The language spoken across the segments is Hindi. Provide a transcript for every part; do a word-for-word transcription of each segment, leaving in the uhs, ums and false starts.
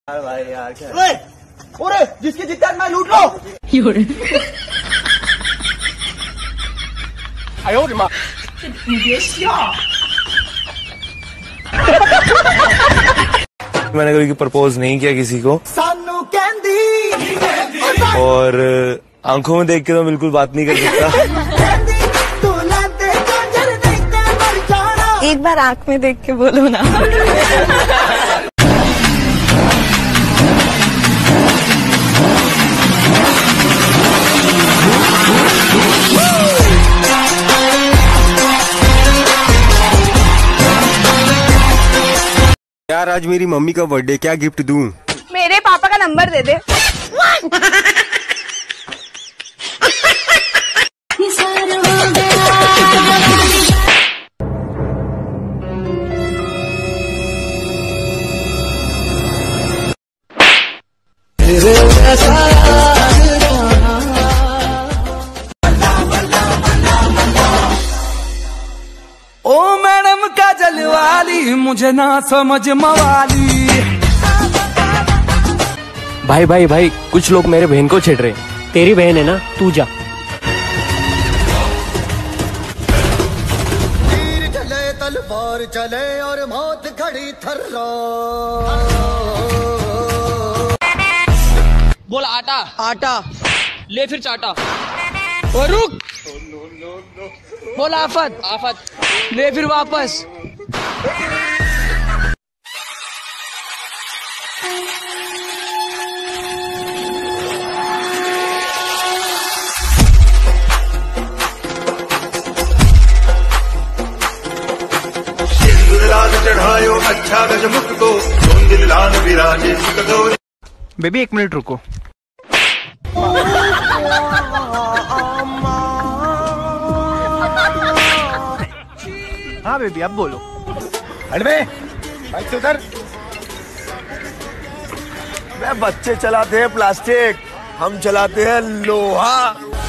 भाई यार क्या ओए ओरे जिसकी जिद्दत मैं लूट लो आयो रे माँ मैंने कभी प्रपोज नहीं किया किसी को सानू कैंडी और आंखों में देख के तो बिल्कुल बात नहीं कर सकता। एक बार आंख में देख के बोलो ना। यार आज मेरी मम्मी का बर्थडे, क्या गिफ्ट दूं? मेरे पापा का नंबर दे दे। ओ मैडम काजल वाली मुझे ना समझ मवाली। भाई भाई भाई कुछ लोग मेरे बहन को छेड़ रहे। तेरी बहन है ना, तू जा। तीर चले तलवार चले और मौत खड़ी थर्रा। बोल आटा आटा ले फिर चाटा और रुक। बोल आफत आफत ले फिर वापस। चढ़ायो अच्छा गजमुख को दिल लाल विराजे बेबी एक मिनट रुको। हाँ बेबी अब बोलो। अरे बाइक से उतर। मैं बच्चे चलाते हैं प्लास्टिक, हम चलाते हैं लोहा।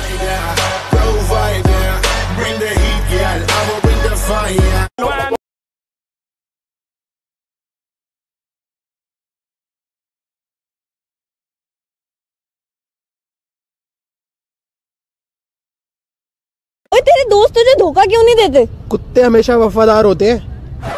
ओए तेरे दोस्त तुझे धोखा क्यों नहीं देते? कुत्ते हमेशा वफादार होते हैं।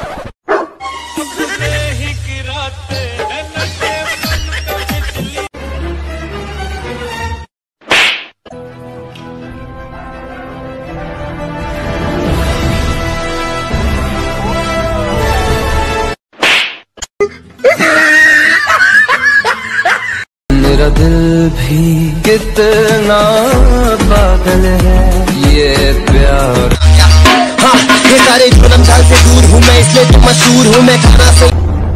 मेरा दिल भी कितना पागल है ये प्यार। हाँ ये सारे जुल्म झाल से दूर हूँ मैं, इसलिए तो मशहूर हूँ मैं खाना से।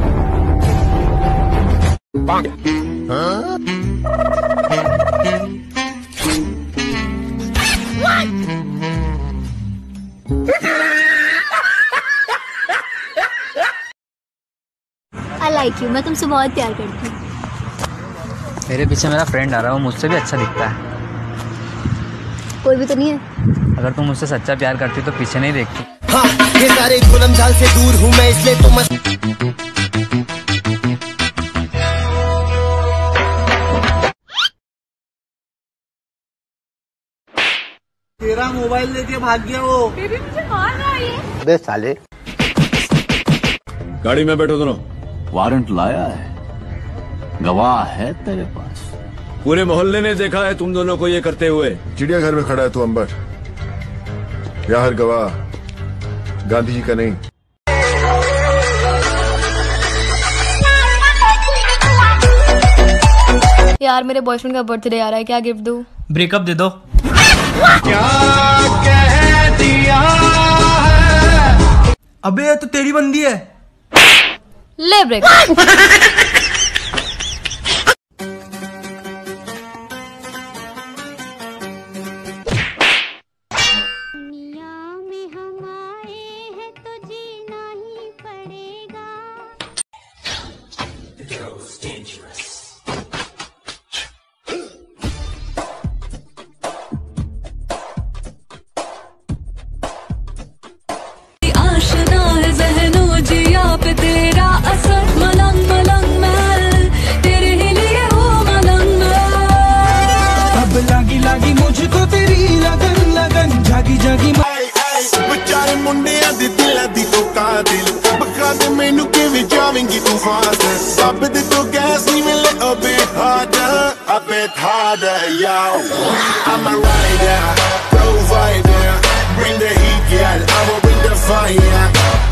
I like you, मैं तुमसे बहुत प्यार करती हूँ। मेरे पीछे मेरा फ्रेंड आ रहा है, वो मुझसे भी अच्छा दिखता है। कोई भी तो नहीं है। अगर तुम मुझसे सच्चा प्यार करती तो पीछे नहीं देखती। हाँ ये सारे जुल्म झाल से दूर हूँ मैं, इसलिए तो मश... तेरा मोबाइल लेके भाग गया वो। बेबी मुझे मार रहा है। अबे साले गाड़ी में बैठो दोनों। वारंट लाया है, गवाह है तेरे पास। पूरे मोहल्ले ने देखा है तुम दोनों को ये करते हुए। चिड़ियाघर में खड़ा है तू अंबर, या हर गवाह गांधी जी का नहीं। यार मेरे बॉयफ्रेंड का बर्थडे आ रहा है, क्या गिफ्ट दूँ? ब्रेकअप दे दो। क्या कह दिया है? अबे ये तो तेरी बंदी है। ले break. top of the two gas, even a little bit harder, a bit harder, yo. I'm a rider, provider, bring the heat, girl, I will bring the fire.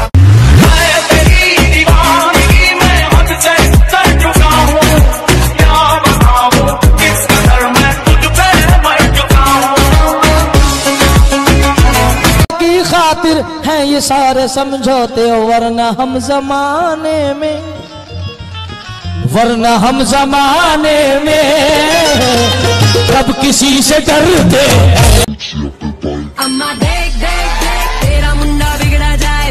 खातिर हैं ये सारे समझौते, वरना हम जमाने में वरना हम जमाने में कब किसी से डरते। अम्मा देख देख देख तेरा मुंडा बिगड़ा जाए।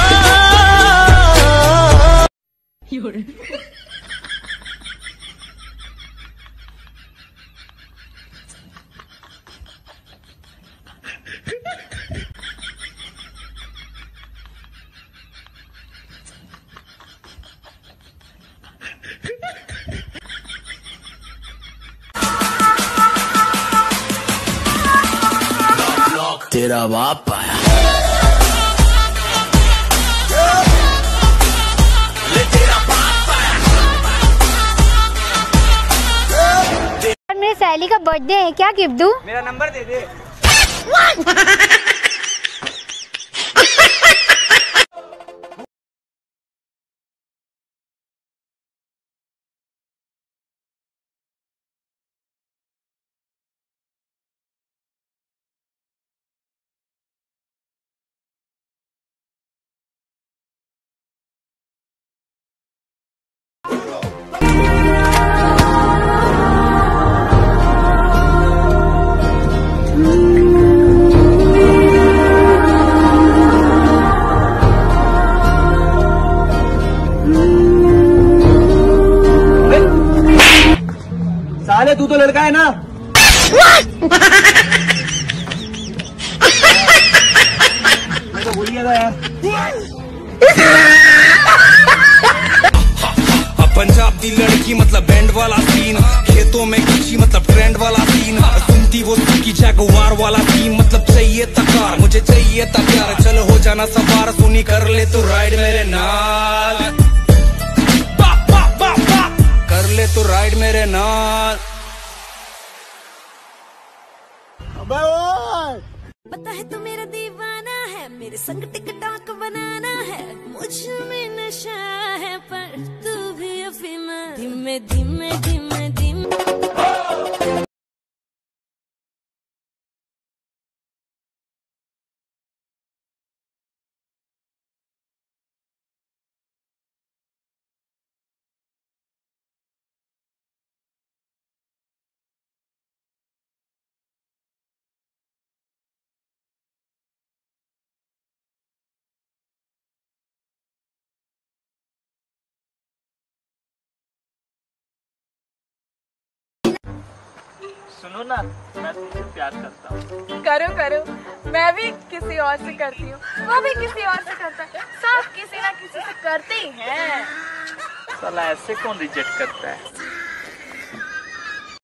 तेरा बाप आया। मेरे सहेली का बर्थडे है, क्या गिफ्ट दूं? मेरा नंबर दे दे। साले तू तो लड़का है ना। मैं तो भूल गया था यार। पंजाब दी लड़की मतलब बैंड वाला सीन, खेतों में खींची मतलब ट्रेंड वाला सीन, सुनती वो की जगवार वाला सीन, मतलब चाहिए तकार मुझे चाहिए तकार, चल हो जाना सवार सुनी कर ले तो राइड मेरे नाल, बा, बा, बा, बा, कर ले तो राइड मेरे नाल। पता है तू मेरा दीवाना है, मेरे संग टिकटॉक बनाना है, मुझ में नशा है पर तू भी अफीम, धीमे धीमे धीमे धीमे। सुनो ना, मैं तुमसे प्यार करता हूँ। करो करो, मैं भी किसी और से करती हूँ, वो भी किसी और से करता है, सब किसी ना किसी से करते ही हैं। साला ऐसे कौन रिजेक्ट करता है?